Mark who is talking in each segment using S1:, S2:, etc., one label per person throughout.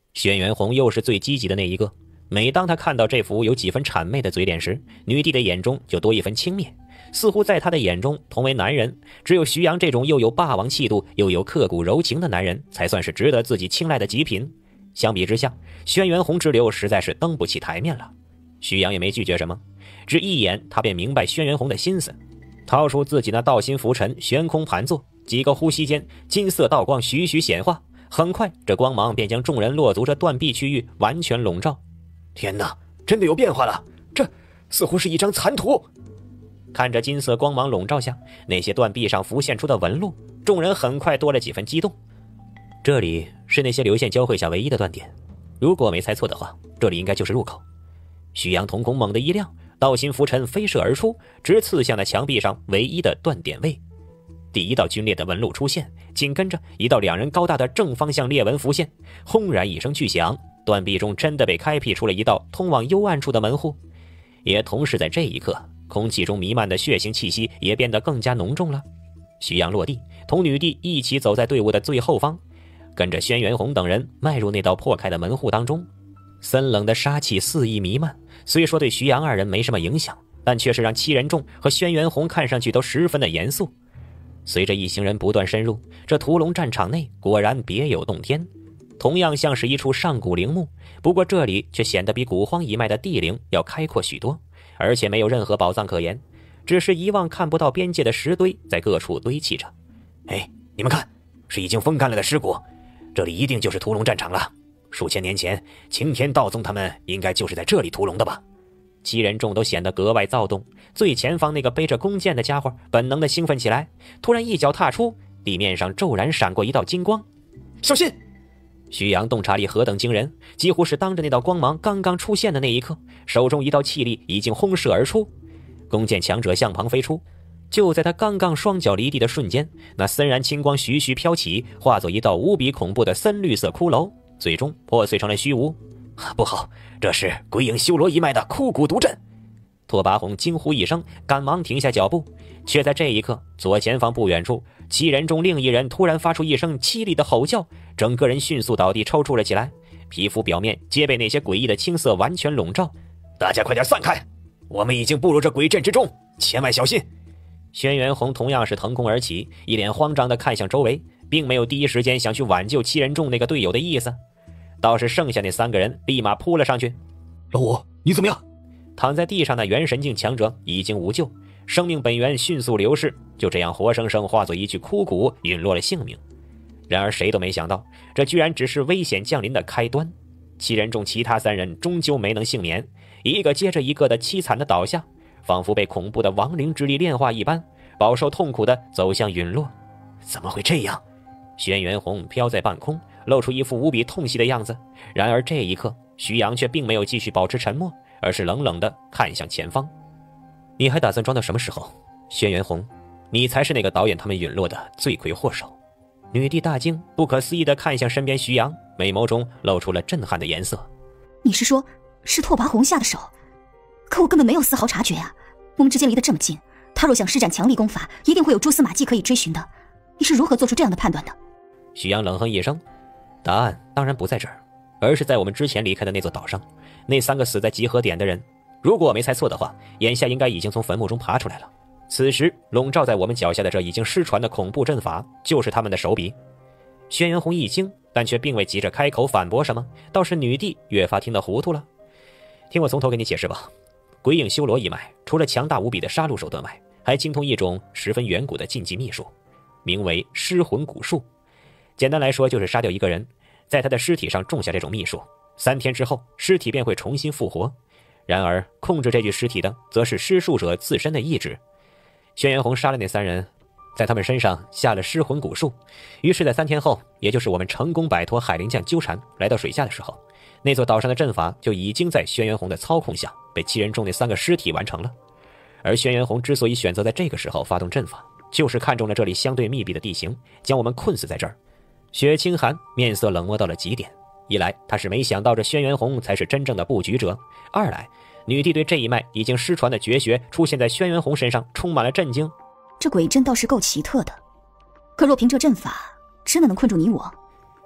S1: 轩辕红又是最积极的那一个，每当他看到这幅有几分谄媚的嘴脸时，女帝的眼中就多一分轻蔑，似乎在他的眼中，同为男人，只有徐阳这种又有霸王气度又有刻骨柔情的男人才算是值得自己青睐的极品。相比之下，轩辕红之流实在是登不起台面了。徐阳也没拒绝什么，只一眼他便明白轩辕红的心思，掏出自己那道心拂尘悬空盘坐，几个呼吸间，金色道光徐徐显化，很快这光芒便将众人落足这断壁区域完全笼罩。
S2: 天哪，真的有变化了，这似乎是一张残图。
S1: 看着金色光芒笼罩下那些断壁上浮现出的纹路，众人很快多了几分激动。这里是那些流线交汇下唯一的断点，如果没猜错的话，这里应该就是入口。徐阳瞳孔猛地一亮，道心拂尘飞射而出，直刺向那墙壁上唯一的断点位。第一道皲裂的纹路出现，紧跟着一道两人高大的正方向裂纹浮现，轰然一声巨响，断壁中真的被开辟出了一道通往幽暗处的门户。也同时在这一刻，空气中弥漫的血腥气息也变得更加浓重了。徐阳落地，同女帝一起走在队伍的最后方，跟着轩辕红等人迈入那道破开的门户当中。森冷的杀气肆意弥漫，虽说对徐阳二人没什么影响，但却是让戚人众和轩辕红看上去都十分的严肃。随着一行人不断深入，这屠龙战场内果然别有洞天，同样像是一处上古陵墓，不过这里却显得比古荒一脉的地陵要开阔许多，而且没有任何宝藏可言，只是一望看不到边界的石堆在各处堆砌着。
S2: 哎，你们看，是已经风干了的尸骨，这里一定就是屠龙战场了。数千年前，擎天道宗他们应该就是在这里屠龙的吧？
S1: 七人众都显得格外躁动，最前方那个背着弓箭的家伙本能的兴奋起来，突然一脚踏出，地面上骤然闪过一道金光。
S2: 小心！
S1: 徐阳洞察力何等惊人，几乎是当着那道光芒刚刚出现的那一刻，手中一道气力已经轰射而出，弓箭强者向旁飞出。就在他刚刚双脚离地的瞬间，那森然青光徐徐飘起，化作一道无比恐怖的深绿色骷髅，最终破碎成了虚无。
S2: 不好，这是鬼影修罗一脉的枯骨毒阵！
S1: 拓跋宏惊呼一声，赶忙停下脚步，却在这一刻，左前方不远处，七人中另一人突然发出一声凄厉的吼叫，整个人迅速倒地抽搐了起来，皮肤表面皆被那些诡异的青色完全笼罩。
S2: 大家快点散开，我们已经步入这鬼阵之中，千万小心！
S1: 轩辕红同样是腾空而起，一脸慌张地看向周围，并没有第一时间想去挽救七人众那个队友的意思，倒是剩下那三个人立马扑了上去。
S2: 老五，你怎么样？
S1: 躺在地上的元神境强者已经无救，生命本源迅速流逝，就这样活生生化作一具枯骨，陨落了性命。然而谁都没想到，这居然只是危险降临的开端。七人中其他三人终究没能幸免，一个接着一个的凄惨的倒下，仿佛被恐怖的亡灵之力炼化一般，饱受痛苦的走向陨落。
S2: 怎么会这样？
S1: 轩辕红飘在半空，露出一副无比痛惜的样子。然而这一刻，徐阳却并没有继续保持沉默，而是冷冷地看向前方。你还打算装到什么时候？轩辕红，你才是那个导演他们陨落的罪魁祸首。女帝大惊，不可思议地看向身边徐阳，美眸中露出了震撼的颜色。
S3: 你是说，是拓跋宏下的手？可我根本没有丝毫察觉啊！我们之间离得这么近，他若想施展强力功法，一定会有蛛丝马迹可以追寻的。你是如何做出这样的判断的？
S1: 徐阳冷哼一声，答案当然不在这儿，而是在我们之前离开的那座岛上，那三个死在集合点的人，如果我没猜错的话，眼下应该已经从坟墓中爬出来了。此时笼罩在我们脚下的这已经失传的恐怖阵法，就是他们的手笔。轩辕红一惊，但却并未急着开口反驳什么，倒是女帝越发听得糊涂了。听我从头给你解释吧。鬼影修罗一脉除了强大无比的杀戮手段外，还精通一种十分远古的禁忌秘术，名为尸魂蛊术。简单来说，就是杀掉一个人，在他的尸体上种下这种秘术，3天之后尸体便会重新复活。然而控制这具尸体的则是施术者自身的意志。轩辕红杀了那3人，在他们身上下了尸魂蛊术，于是在3天后，也就是我们成功摆脱海灵将纠缠来到水下的时候，那座岛上的阵法就已经在轩辕红的操控下被七人中那3个尸体完成了。而轩辕红之所以选择在这个时候发动阵法，就是看中了这里相对密闭的地形，将我们困死在这儿。雪清寒面色冷漠到了极点，一来他是没想到这轩辕红才是真正的布局者，二来女帝对这一脉已经失传的绝学出现在轩辕红身上充满了震惊。
S3: 这鬼阵倒是够奇特的，可若凭这阵法真的能困住你我？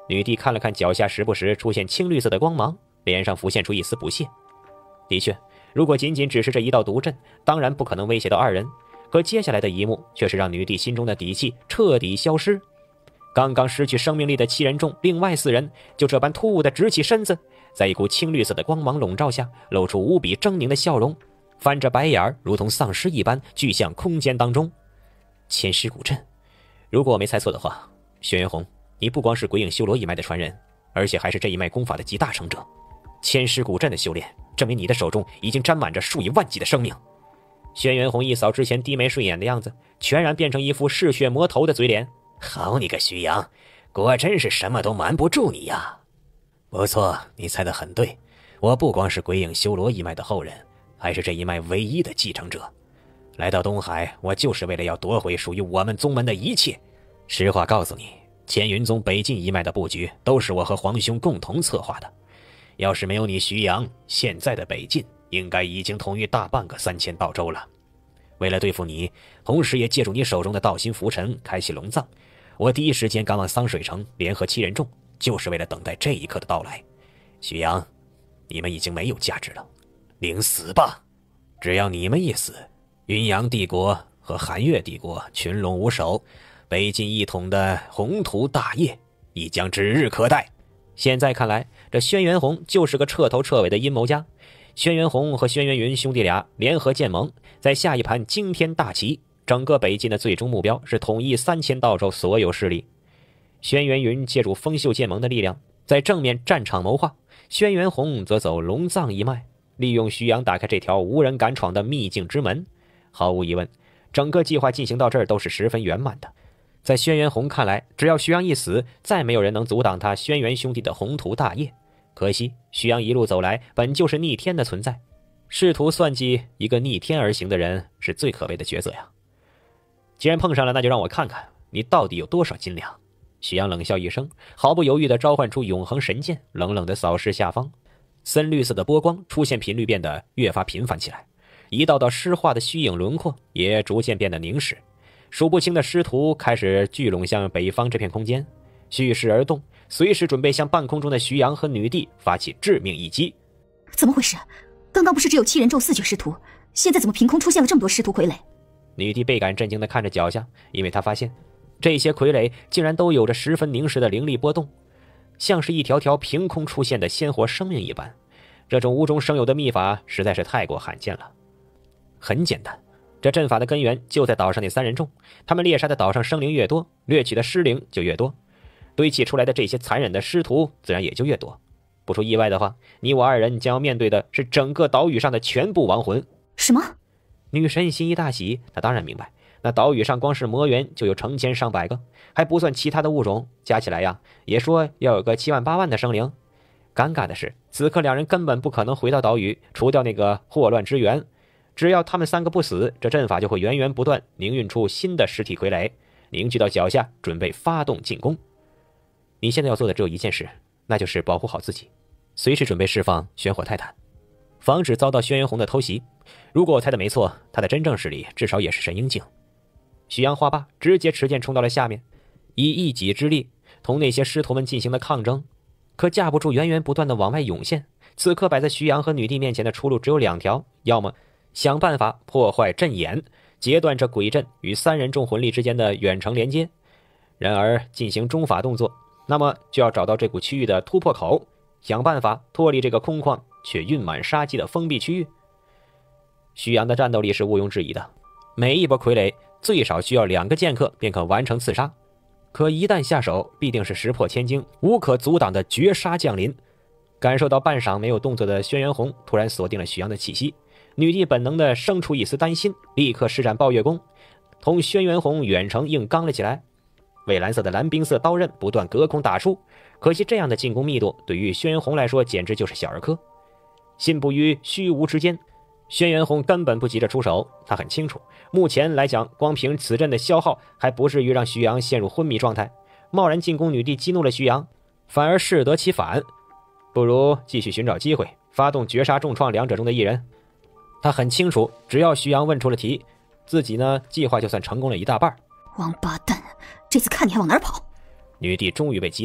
S1: 女帝看了看脚下时不时出现青绿色的光芒，脸上浮现出一丝不屑。的确，如果仅仅只是这一道毒阵，当然不可能威胁到二人。可接下来的一幕却是让女帝心中的底气彻底消失。刚刚失去生命力的7人中，另外4人就这般突兀地直起身子，在一股青绿色的光芒笼罩下，露出无比狰狞的笑容，翻着白眼儿，如同丧尸一般聚向空间当中。千尸古阵，如果我没猜错的话，轩辕红，你不光是鬼影修罗一脉的传人，而且还是这一脉功法的集大成者。千尸古阵的修炼，证明你的手中已经沾满着数以万计的生命。轩辕红一扫之前低眉顺眼的样子，全然变成一副嗜血魔头的嘴脸。
S2: 好你个徐阳，果真是什么都瞒不住你呀！不错，你猜得很对，我不光是鬼影修罗一脉的后人，还是这一脉唯一的继承者。来到东海，我就是为了要夺回属于我们宗门的一切。实话告诉你，千云宗北境一脉的布局都是我和皇兄共同策划的。要是没有你徐阳，现在的北境应该已经统一大半个3000道州了。为了对付你，同时也借助你手中的道心浮尘开启龙藏，我第一时间赶往桑水城，联合7人众，就是为了等待这一刻的到来。徐阳，你们已经没有价值了，领死吧！只要你们一死，云阳帝国和寒月帝国群龙无首，北境一统的宏图大业亦将指日可待。
S1: 现在看来，这轩辕红就是个彻头彻尾的阴谋家。轩辕红和轩辕云兄弟俩联合建盟，在下一盘惊天大棋。整个北境的最终目标是统一3000道州所有势力。轩辕云借助风袖剑盟的力量，在正面战场谋划；轩辕红则走龙藏一脉，利用徐阳打开这条无人敢闯的秘境之门。毫无疑问，整个计划进行到这儿都是十分圆满的。在轩辕红看来，只要徐阳一死，再没有人能阻挡他轩辕兄弟的宏图大业。可惜徐阳一路走来本就是逆天的存在，试图算计一个逆天而行的人是最可悲的抉择呀。既然碰上了，那就让我看看你到底有多少斤两。徐阳冷笑一声，毫不犹豫地召唤出永恒神剑，冷冷地扫视下方。深绿色的波光出现频率变得越发频繁起来，一道道湿化的虚影轮廓也逐渐变得凝实。数不清的师徒开始聚拢向北方这片空间，蓄势而动，随时准备向半空中的徐阳和女帝发起致命一击。
S3: 怎么回事？刚刚不是只有7人众4具师徒，现在怎么凭空出现了这么多师徒傀儡？
S1: 女帝倍感震惊地看着脚下，因为她发现这些傀儡竟然都有着十分凝实的灵力波动，像是一条条凭空出现的鲜活生命一般。这种无中生有的秘法实在是太过罕见了。很简单，这阵法的根源就在岛上那3人众，他们猎杀的岛上生灵越多，掠取的尸灵就越多，堆砌出来的这些残忍的师徒自然也就越多。不出意外的话，你我2人将要面对的是整个岛屿上的全部亡魂。
S3: 什么？
S1: 女神心一大喜，她当然明白，那岛屿上光是魔猿就有成千上百个，还不算其他的物种，加起来呀，也说要有个7万8万的生灵。尴尬的是，此刻2人根本不可能回到岛屿，除掉那个祸乱之源。只要他们3个不死，这阵法就会源源不断凝运出新的实体傀儡，凝聚到脚下，准备发动进攻。你现在要做的只有一件事，那就是保护好自己，随时准备释放玄火泰坦，防止遭到轩辕红的偷袭。如果我猜的没错，他的真正实力至少也是神鹰境。徐阳话罢，直接持剑冲到了下面，以一己之力同那些师徒们进行了抗争。可架不住源源不断的往外涌现，此刻摆在徐阳和女帝面前的出路只有2条，要么想办法破坏阵眼，截断这鬼阵与3人众魂力之间的远程连接；然而进行中法动作，那么就要找到这股区域的突破口，想办法脱离这个空旷却蕴满杀机的封闭区域。徐阳的战斗力是毋庸置疑的，每一波傀儡最少需要2个剑客便可完成刺杀，可一旦下手，必定是石破天惊、无可阻挡的绝杀降临。感受到半晌没有动作的轩辕红突然锁定了徐阳的气息，女帝本能地生出一丝担心，立刻施展暴月功，同轩辕红远程硬刚了起来。蔚蓝色的蓝冰色刀刃不断隔空打出，可惜这样的进攻密度对于轩辕红来说简直就是小儿科。信步于虚无之间，轩辕红根本不急着出手，他很清楚，目前来讲，光凭此阵的消耗还不至于让徐阳陷入昏迷状态。贸然进攻女帝激怒了徐阳，反而适得其反，不如继续寻找机会，发动绝杀重创2者中的一人。他很清楚，只要徐阳问出了题，自己呢计划就算成功了一大半。
S3: 王八蛋，这次看你还往哪儿跑！
S1: 女帝终于被激怒，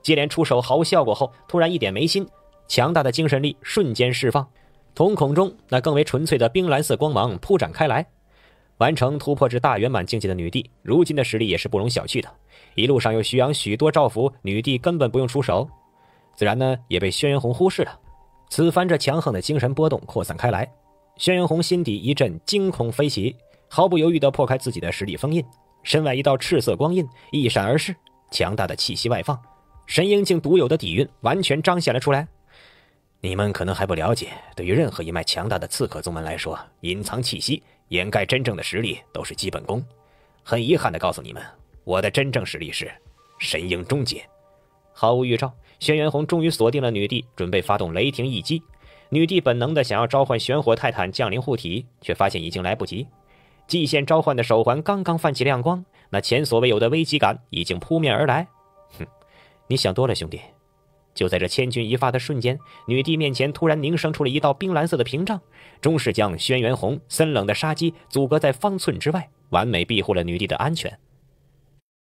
S1: 接连出手毫无效果后，突然一点眉心，强大的精神力瞬间释放，瞳孔中那更为纯粹的冰蓝色光芒铺展开来。完成突破至大圆满境界的女帝，如今的实力也是不容小觑的。一路上又徐阳许多照拂，女帝根本不用出手，自然呢也被轩辕红忽视了。此番这强横的精神波动扩散开来，轩辕红心底一阵惊恐飞起，毫不犹豫地破开自己的实力封印，身外一道赤色光印一闪而逝，强大的气息外放，神鹰境独有的底蕴完全彰显了出来。
S2: 你们可能还不了解，对于任何一脉强大的刺客宗门来说，隐藏气息掩盖真正的实力都是基本功。很遗憾地告诉你们，我的真正实力是神鹰终结。
S1: 毫无预兆，轩辕红终于锁定了女帝，准备发动雷霆一击。女帝本能的想要召唤玄火泰坦降临护体，却发现已经来不及。极限召唤的手环刚刚泛起亮光，那前所未有的危机感已经扑面而来。你想多了，兄弟。就在这千钧一发的瞬间，女帝面前突然凝生出了一道冰蓝色的屏障，终是将轩辕红森冷的杀机阻隔在方寸之外，完美庇护了女帝的安全。